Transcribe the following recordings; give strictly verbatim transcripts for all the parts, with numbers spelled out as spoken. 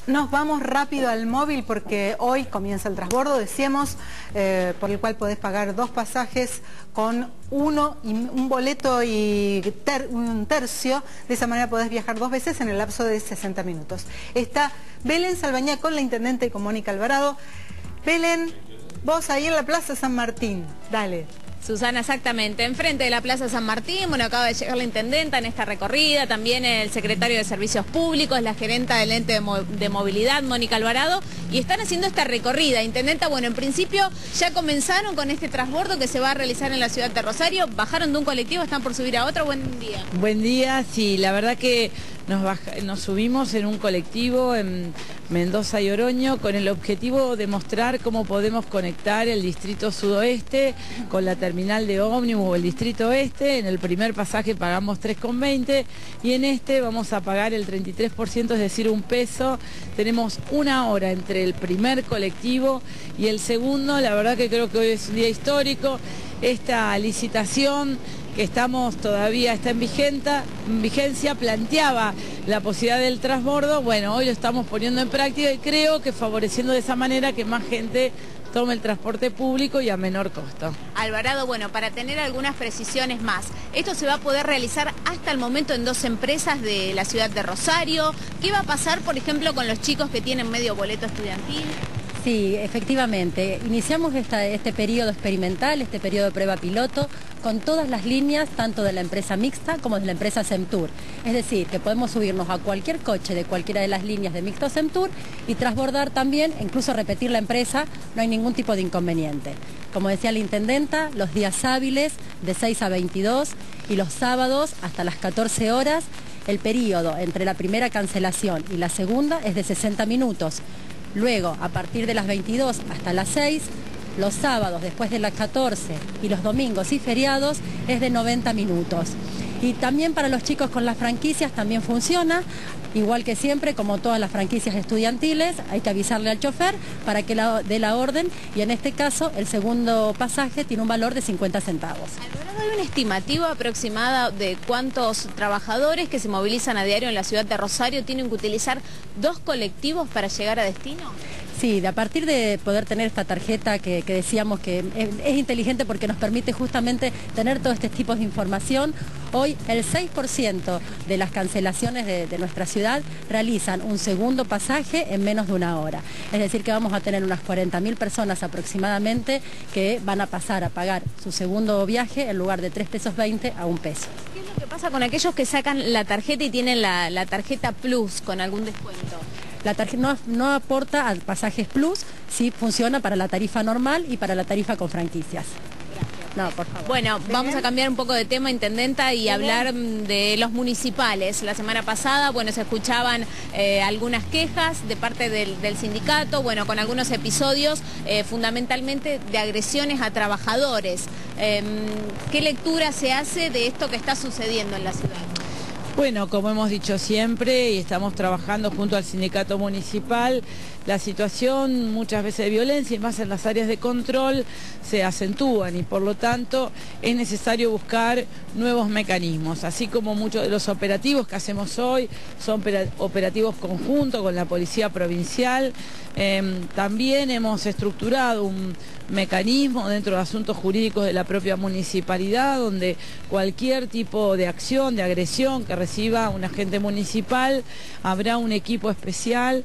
Nos vamos rápido al móvil porque hoy comienza el transbordo, decíamos, eh, por el cual podés pagar dos pasajes con uno y un boleto y ter, un tercio. De esa manera podés viajar dos veces en el lapso de sesenta minutos. Está Belén Salvañá con la intendente y con Mónica Alvarado. Belén, vos ahí en la Plaza San Martín, dale. Susana, exactamente, enfrente de la Plaza San Martín, bueno, acaba de llegar la intendenta en esta recorrida, también el secretario de Servicios Públicos, la gerenta del ente de, mo de movilidad, Mónica Alvarado, y están haciendo esta recorrida. Intendenta, bueno, en principio ya comenzaron con este transbordo que se va a realizar en la ciudad de Rosario, bajaron de un colectivo, están por subir a otro. Buen día. Buen día, sí, la verdad que nos, baja, nos subimos en un colectivo en Mendoza y Oroño con el objetivo de mostrar cómo podemos conectar el distrito sudoeste con la terminal de ómnibus o el distrito oeste. En el primer pasaje pagamos tres con veinte y en este vamos a pagar el treinta y tres por ciento, es decir, un peso. Tenemos una hora entre el primer colectivo y el segundo. La verdad que creo que hoy es un día histórico. Esta licitación que estamos todavía está en, vigenta, en vigencia, planteaba la posibilidad del transbordo. Bueno, hoy lo estamos poniendo en práctica y creo que favoreciendo de esa manera que más gente tome el transporte público y a menor costo. Alvarado, bueno, para tener algunas precisiones más, esto se va a poder realizar hasta el momento en dos empresas de la ciudad de Rosario. ¿Qué va a pasar, por ejemplo, con los chicos que tienen medio boleto estudiantil? Sí, efectivamente. Iniciamos esta, este periodo experimental, este periodo de prueba piloto, con todas las líneas, tanto de la empresa mixta como de la empresa Semtur. Es decir, que podemos subirnos a cualquier coche de cualquiera de las líneas de mixto Semtur y transbordar también, incluso repetir la empresa, no hay ningún tipo de inconveniente. Como decía la intendenta, los días hábiles de seis a veintidós y los sábados hasta las catorce horas, el periodo entre la primera cancelación y la segunda es de sesenta minutos. Luego, a partir de las veintidós hasta las seis, los sábados después de las catorce y los domingos y feriados es de noventa minutos. Y también para los chicos con las franquicias también funciona, igual que siempre, como todas las franquicias estudiantiles, hay que avisarle al chofer para que la, dé la orden y en este caso el segundo pasaje tiene un valor de cincuenta centavos. ¿Hay una estimativa aproximada de cuántos trabajadores que se movilizan a diario en la ciudad de Rosario tienen que utilizar dos colectivos para llegar a destino? Sí, de a partir de poder tener esta tarjeta que, que decíamos que es, es inteligente porque nos permite justamente tener todos estos tipos de información, hoy el seis por ciento de las cancelaciones de, de nuestra ciudad realizan un segundo pasaje en menos de una hora. Es decir, que vamos a tener unas cuarenta mil personas aproximadamente que van a pasar a pagar su segundo viaje en lugar de tres pesos veinte a un peso. ¿Qué es lo que pasa con aquellos que sacan la tarjeta y tienen la, la tarjeta Plus con algún descuento? La tarjeta no, no aporta a pasajes Plus, sí funciona para la tarifa normal y para la tarifa con franquicias. Gracias. No, por favor. Bueno, vamos a cambiar un poco de tema, intendenta, y hablar de los municipales. La semana pasada, bueno, se escuchaban eh, algunas quejas de parte del, del sindicato, bueno, con algunos episodios eh, fundamentalmente de agresiones a trabajadores. Eh, ¿Qué lectura se hace de esto que está sucediendo en la ciudad? Bueno, como hemos dicho siempre y estamos trabajando junto al sindicato municipal, la situación muchas veces de violencia y más en las áreas de control se acentúan y por lo tanto es necesario buscar nuevos mecanismos, así como muchos de los operativos que hacemos hoy son operativos conjuntos con la Policía Provincial. Eh, también hemos estructurado un mecanismo dentro de asuntos jurídicos de la propia municipalidad donde cualquier tipo de acción, de agresión que reciba un agente municipal, habrá un equipo especial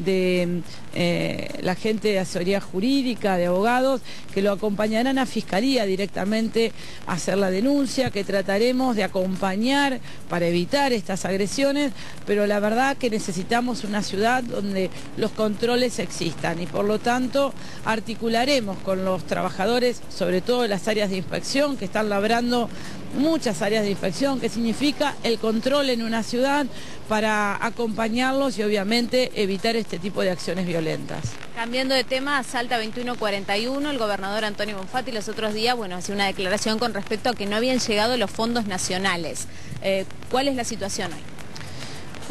de eh, la gente de asesoría jurídica, de abogados, que lo acompañarán a Fiscalía directamente a hacer la denuncia, que trataremos de acompañar para evitar estas agresiones, pero la verdad que necesitamos una ciudad donde los controles existan y por lo tanto articularemos con los trabajadores, sobre todo en las áreas de inspección, que están labrando muchas áreas de inspección, que significa el control en una ciudad para acompañarlos y obviamente evitar este tipo de acciones violentas. Cambiando de tema, Salta veintiuno cuarenta y uno, el gobernador Antonio Bonfatti los otros días, bueno, hacía una declaración con respecto a que no habían llegado los fondos nacionales. Eh, ¿Cuál es la situación hoy?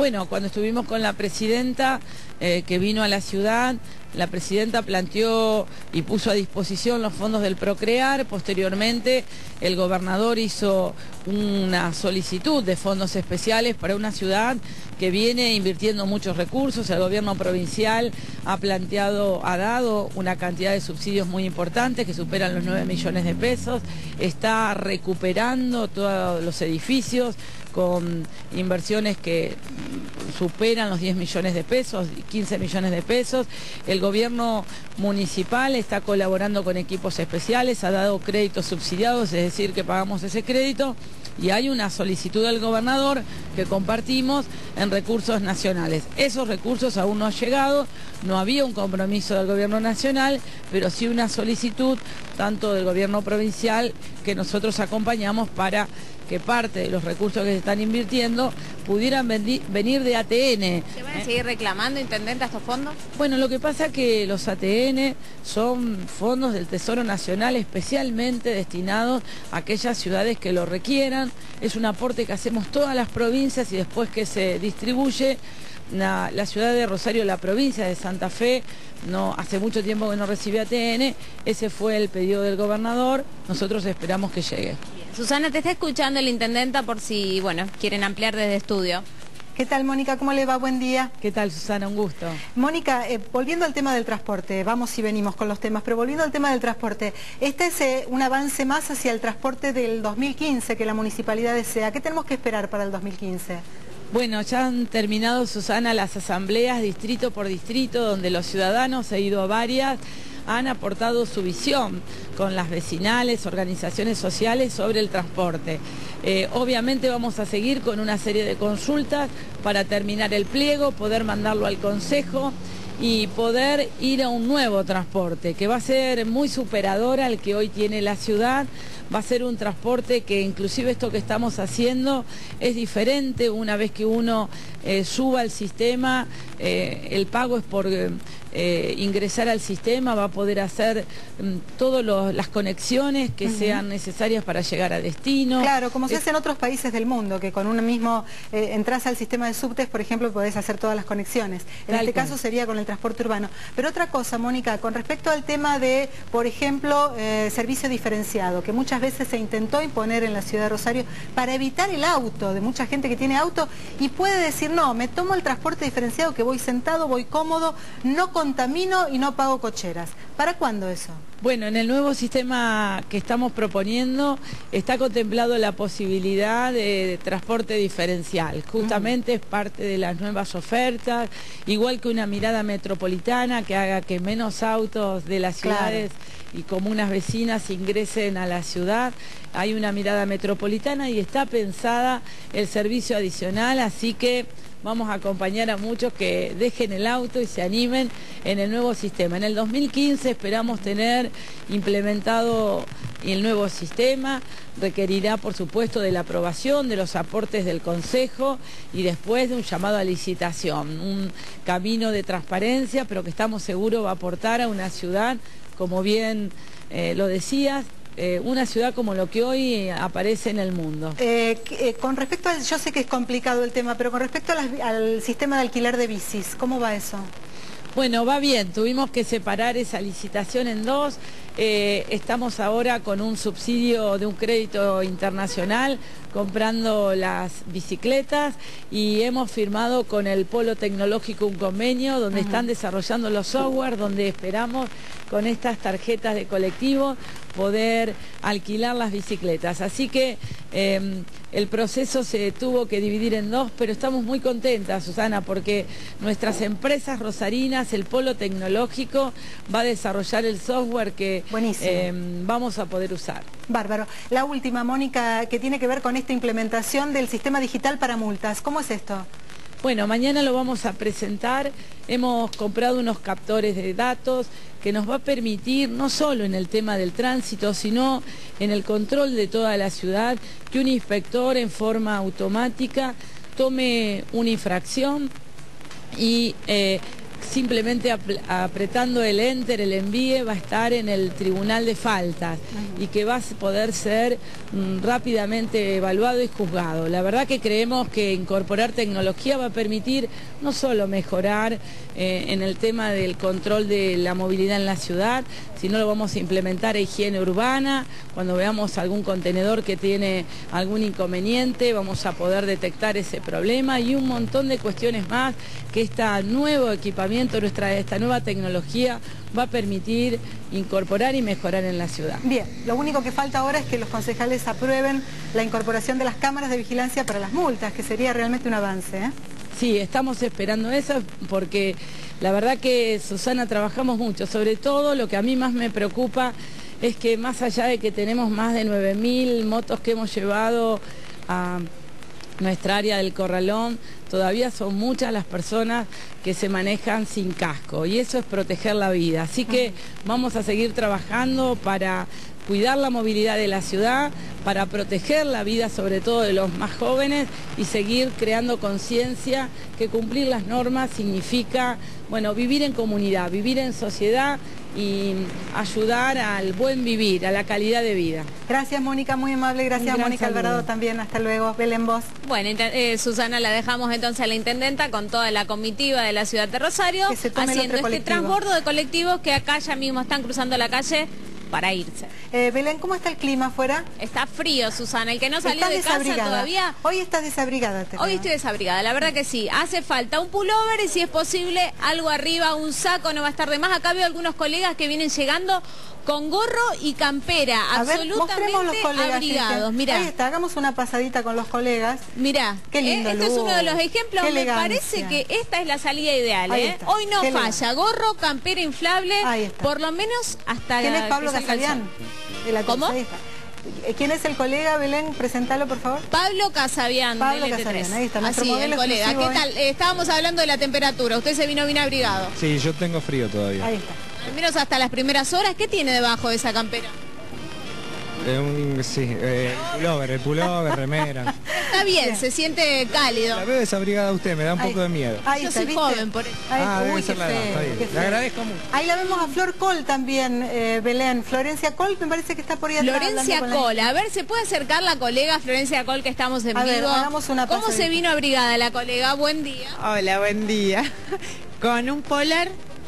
Bueno, cuando estuvimos con la presidenta eh, que vino a la ciudad, la presidenta planteó y puso a disposición los fondos del Procrear. Posteriormente, el gobernador hizo una solicitud de fondos especiales para una ciudad que viene invirtiendo muchos recursos. El gobierno provincial ha planteado, ha dado una cantidad de subsidios muy importantes que superan los nueve millones de pesos. Está recuperando todos los edificios con inversiones que superan los diez millones de pesos, quince millones de pesos. El gobierno municipal está colaborando con equipos especiales, ha dado créditos subsidiados, es decir, que pagamos ese crédito, y hay una solicitud del gobernador que compartimos en recursos nacionales. Esos recursos aún no han llegado, no había un compromiso del gobierno nacional, pero sí una solicitud tanto del gobierno provincial que nosotros acompañamos para que parte de los recursos que se están invirtiendo pudieran venir de A T N. ¿Se van a seguir reclamando, intendente, estos fondos? Bueno, lo que pasa es que los A T N son fondos del Tesoro Nacional especialmente destinados a aquellas ciudades que lo requieran. Es un aporte que hacemos todas las provincias y después que se distribuye. La, la ciudad de Rosario, la provincia de Santa Fe, no, hace mucho tiempo que no recibe A T N, ese fue el pedido del gobernador, nosotros esperamos que llegue. Susana, te está escuchando el intendenta por si, bueno, quieren ampliar desde estudio. ¿Qué tal, Mónica? ¿Cómo le va? Buen día. ¿Qué tal, Susana? Un gusto. Mónica, eh, volviendo al tema del transporte, vamos y venimos con los temas, pero volviendo al tema del transporte, este es eh, un avance más hacia el transporte del dos mil quince que la municipalidad desea. ¿Qué tenemos que esperar para el dos mil quince? Bueno, ya han terminado, Susana, las asambleas distrito por distrito, donde los ciudadanos, he ido a varias, han aportado su visión con las vecinales, organizaciones sociales sobre el transporte. Eh, obviamente vamos a seguir con una serie de consultas para terminar el pliego, poder mandarlo al Consejo y poder ir a un nuevo transporte que va a ser muy superador al que hoy tiene la ciudad. Va a ser un transporte que inclusive esto que estamos haciendo es diferente. Una vez que uno eh, suba al sistema, eh, el pago es por eh, ingresar al sistema, va a poder hacer um, todas las conexiones que uh-huh. sean necesarias para llegar a destino. Claro, como se es... hace en otros países del mundo, que con uno mismo eh, entras al sistema de subtes, por ejemplo, podés hacer todas las conexiones. En Tal este cual. caso sería con el transporte urbano. Pero otra cosa, Mónica, con respecto al tema de, por ejemplo, eh, servicio diferenciado, que muchas veces se intentó imponer en la ciudad de Rosario para evitar el auto de mucha gente que tiene auto y puede decir, no, me tomo el transporte diferenciado que voy sentado, voy cómodo, no contamino y no pago cocheras. ¿Para cuándo eso? Bueno, en el nuevo sistema que estamos proponiendo está contemplado la posibilidad de transporte diferencial. Justamente uh-huh. es parte de las nuevas ofertas, igual que una mirada metropolitana que haga que menos autos de las ciudades claro. y comunas vecinas ingresen a la ciudad. Hay una mirada metropolitana y está pensada el servicio adicional, así que vamos a acompañar a muchos que dejen el auto y se animen en el nuevo sistema. En el dos mil quince esperamos tener implementado el nuevo sistema, requerirá por supuesto de la aprobación, de los aportes del Consejo y después de un llamado a licitación, un camino de transparencia, pero que estamos seguros va a aportar a una ciudad, como bien eh, lo decías, Eh, una ciudad como lo que hoy aparece en el mundo. Eh, eh, con respecto al, yo sé que es complicado el tema, pero con respecto a las, al sistema de alquiler de bicis, ¿cómo va eso? Bueno, va bien, tuvimos que separar esa licitación en dos, eh, estamos ahora con un subsidio de un crédito internacional comprando las bicicletas y hemos firmado con el Polo Tecnológico un convenio donde uh-huh. están desarrollando los software, donde esperamos con estas tarjetas de colectivo poder alquilar las bicicletas. Así que eh, el proceso se tuvo que dividir en dos, pero estamos muy contentas, Susana, porque nuestras empresas rosarinas, el Polo Tecnológico, va a desarrollar el software que eh, vamos a poder usar. Bárbaro. La última, Mónica, que tiene que ver con esta implementación del sistema digital para multas. ¿Cómo es esto? Bueno, mañana lo vamos a presentar. Hemos comprado unos captores de datos que nos va a permitir, no solo en el tema del tránsito, sino en el control de toda la ciudad, que un inspector en forma automática tome una infracción y eh, simplemente ap apretando el enter, el envíe, va a estar en el tribunal de faltas y que va a poder ser mm, rápidamente evaluado y juzgado. La verdad que creemos que incorporar tecnología va a permitir no solo mejorar eh, en el tema del control de la movilidad en la ciudad, sino lo vamos a implementar a higiene urbana. Cuando veamos algún contenedor que tiene algún inconveniente, vamos a poder detectar ese problema y un montón de cuestiones más que este nuevo equipamiento, nuestra, esta nueva tecnología va a permitir incorporar y mejorar en la ciudad. Bien, lo único que falta ahora es que los concejales aprueben la incorporación de las cámaras de vigilancia para las multas, que sería realmente un avance, ¿eh? Sí, estamos esperando eso porque la verdad que, Susana, trabajamos mucho. Sobre todo lo que a mí más me preocupa es que más allá de que tenemos más de nueve mil motos que hemos llevado a nuestra área del Corralón, todavía son muchas las personas que se manejan sin casco y eso es proteger la vida. Así que vamos a seguir trabajando para cuidar la movilidad de la ciudad, para proteger la vida sobre todo de los más jóvenes y seguir creando conciencia que cumplir las normas significa, bueno, vivir en comunidad, vivir en sociedad y ayudar al buen vivir, a la calidad de vida. Gracias, Mónica, muy amable. Gracias, Mónica saludo. Alvarado también. Hasta luego. Belén, vos. Bueno, eh, Susana, la dejamos entonces a la intendenta con toda la comitiva de la ciudad de Rosario, Que se tome el haciendo otro este colectivo. transbordo de colectivos que acá ya mismo están cruzando la calle para irse. Eh, Belén, ¿cómo está el clima afuera? Está frío, Susana. El que no salió ¿Estás de casa desabrigada? todavía... Hoy estás desabrigada. Te Hoy creo. estoy desabrigada, la verdad que sí. Hace falta un pullover y si es posible algo arriba, un saco, no va a estar de más. Acá veo algunos colegas que vienen llegando con gorro y campera, A ver, mostremos los absolutamente colegas, abrigados. Cristian. Mirá, Ahí está, hagamos una pasadita con los colegas. mirá. Qué lindo Eh, Este es look, uno de los ejemplos. qué Me elegancia. parece que esta es la salida ideal. Ahí ¿eh? está, Hoy no qué falla. Gorro, campera inflable, Ahí está. por lo menos hasta ¿Quién es que Pablo salga el Casalián? sol. De la ¿Cómo? Ahí está. ¿Quién es el colega, Belén? Presentalo, por favor. Pablo Casabian, Pablo del L T tres. Casabian, ahí está, nuestro Así, modelo el colega. exclusivo, ¿Qué tal? Eh, estábamos hablando de la temperatura. Usted se vino bien abrigado. Sí, yo tengo frío todavía. Ahí está. Al menos hasta las primeras horas. ¿Qué tiene debajo de esa campera? Eh, un, sí, eh, el pullover, el pullover, remera. Está bien, se siente cálido. La veo desabrigada a usted, me da un Ahí. poco de miedo. Ahí Yo está, soy ¿viste? joven, por eso. Ahí- Ah, debe uy, ser qué la edad, feo, está bien. qué Le feo. agradezco mucho. Ahí la vemos a Flor Col también, eh, Belén. Florencia Col me parece que está por ahí atrás. Florencia hablando con Col, la- a ver, ¿se puede acercar la colega Florencia Col que estamos en A ver, vivo? hagamos una ¿Cómo pasadita. se vino abrigada la colega? Buen día. Hola, buen día. Con un polar,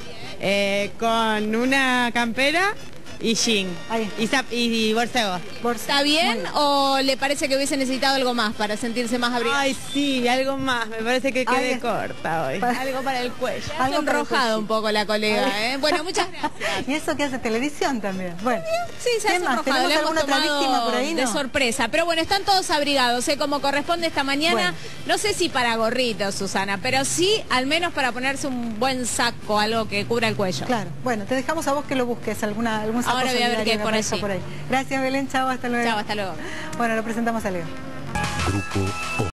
eh, con una campera y jean. Ahí. Y, zap- y, y bolseo. Por- ¿Está bien o le parece que hubiese necesitado algo más para sentirse más abrigada? Ay, sí, algo más. Me parece que Ahí quedé está. corta hoy. Pa- Algo para el cuello. Algo Algo para el enrojado cuello. un poco la colega, Ahí. ¿eh? Bueno, muchas gracias. Y eso que hace televisión también. Bueno. Sí, se ¿Qué hace más? enrojado, ¿Tenemos la hemos alguna otra tomado víctima por ahí, de no? sorpresa. Pero bueno, están todos abrigados, ¿eh? Como corresponde esta mañana. Bueno. No sé si para gorritos, Susana, pero sí al menos para ponerse un buen saco, algo que cubra el cuello. Claro. Bueno, te dejamos a vos que lo busques, alguna, algún saco Ahora voy a ver solidario qué hay que por aparezca allí. por ahí. Gracias, Belén. Chao, hasta luego. Chao, hasta luego. Bueno, lo presentamos a Leo. Grupo O.